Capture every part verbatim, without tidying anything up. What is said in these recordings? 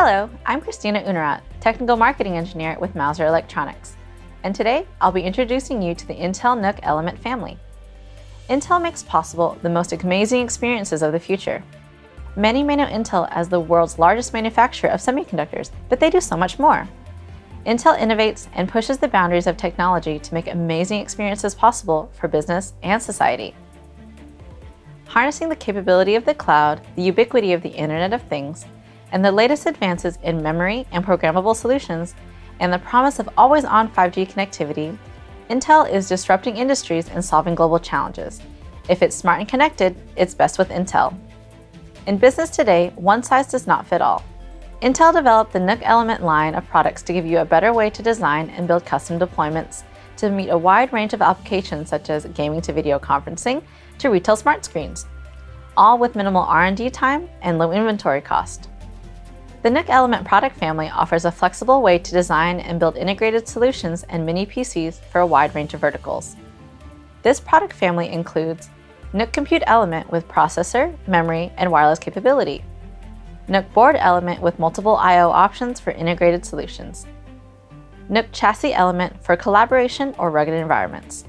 Hello, I'm Christina Unarat, Technical Marketing Engineer with Mouser Electronics, and today I'll be introducing you to the Intel NUC Element family. Intel makes possible the most amazing experiences of the future. Many may know Intel as the world's largest manufacturer of semiconductors, but they do so much more. Intel innovates and pushes the boundaries of technology to make amazing experiences possible for business and society. Harnessing the capability of the cloud, the ubiquity of the Internet of Things, and the latest advances in memory and programmable solutions, and the promise of always-on five G connectivity, Intel is disrupting industries and solving global challenges. If it's smart and connected, it's best with Intel. In business today, one size does not fit all. Intel developed the NUC Element line of products to give you a better way to design and build custom deployments to meet a wide range of applications such as gaming to video conferencing to retail smart screens, all with minimal R and D time and low inventory cost. The NUC Element product family offers a flexible way to design and build integrated solutions and mini P Cs for a wide range of verticals. This product family includes NUC Compute Element with processor, memory, and wireless capability, NUC Board Element with multiple I O options for integrated solutions, NUC Chassis Element for collaboration or rugged environments.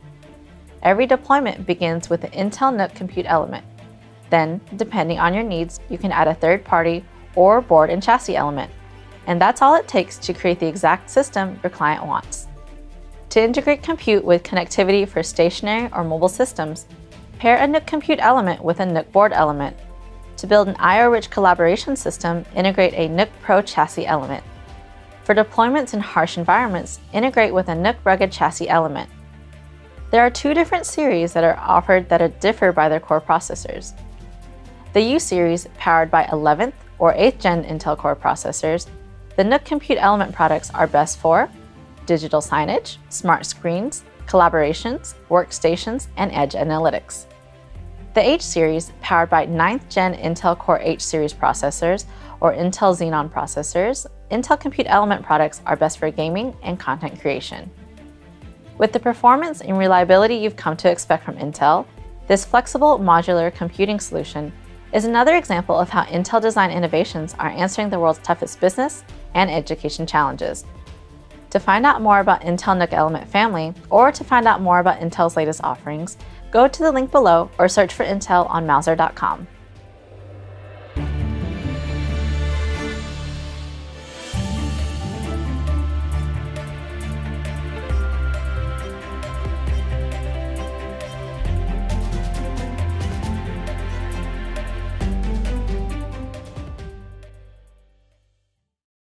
Every deployment begins with the Intel NUC Compute Element. Then, depending on your needs, you can add a third-party or board and chassis element, and that's all it takes to create the exact system your client wants. To integrate compute with connectivity for stationary or mobile systems, pair a NUC Compute Element with a NUC Board Element. To build an I O-rich collaboration system, integrate a NUC Pro Chassis Element. For deployments in harsh environments, integrate with a NUC Rugged Chassis Element. There are two different series that are offered that differ by their core processors. The U series, powered by eleventh or eighth gen Intel Core processors, the NUC Compute Element products are best for digital signage, smart screens, collaborations, workstations, and edge analytics. The H series, powered by ninth gen Intel Core H series processors or Intel Xenon processors, Intel Compute Element products are best for gaming and content creation. With the performance and reliability you've come to expect from Intel, this flexible modular computing solution is another example of how Intel design innovations are answering the world's toughest business and education challenges. To find out more about Intel NUC Element family, or to find out more about Intel's latest offerings, go to the link below or search for Intel on Mouser dot com.